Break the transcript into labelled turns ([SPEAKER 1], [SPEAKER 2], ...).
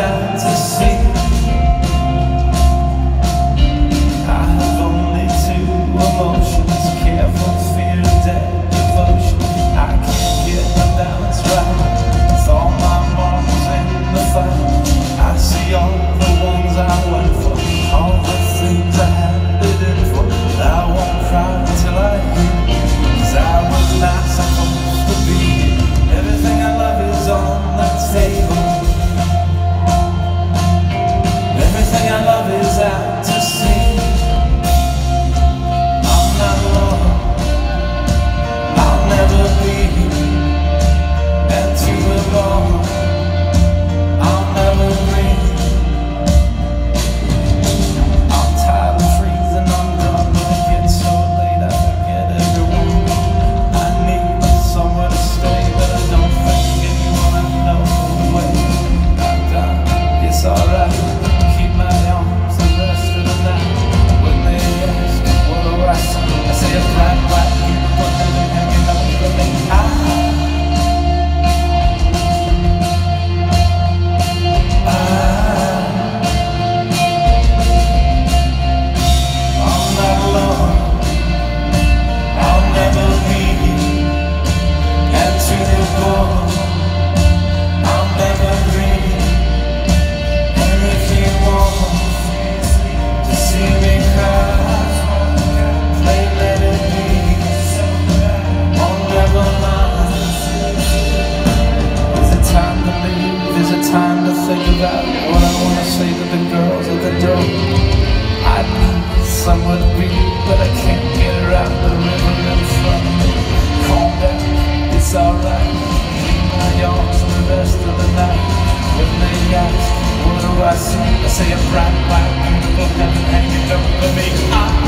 [SPEAKER 1] out to sea. I have only two emotions: careful fear and dead devotion. I can't get the balance right with all my marbles in the fight. I see all the ones I went for, all the things I had bidden for. I won't cry till I hear, 'cause I was not supposed to be here. Everything I love is on the table. Everything I love is out to sea. I'm not alone, I'll never be, and to live on, I'll never breathe. I'm tired of freezing, I'm drunk, when it gets so late I forget everyone. I need somewhere to stay, but I don't think anyone I know the way. It's alright, keep my arms the rest of the night. When they ask, what do I say? I say a bright white beautiful heaven hanging over me. I'm not alone, I'll never be, and to the goal, I'll never breathe. And if you want to see me cry, play let it be, oh never mind. Is it time to leave? Is it time to think about what I want to say to the girls at the door? I need somewhere to be, but I can't get her out the river in front of me. Calm down, it's alright, keep my arms the rest of the night. When they ask, what do I say? I say a bright, white, beautiful heaven hanging over me.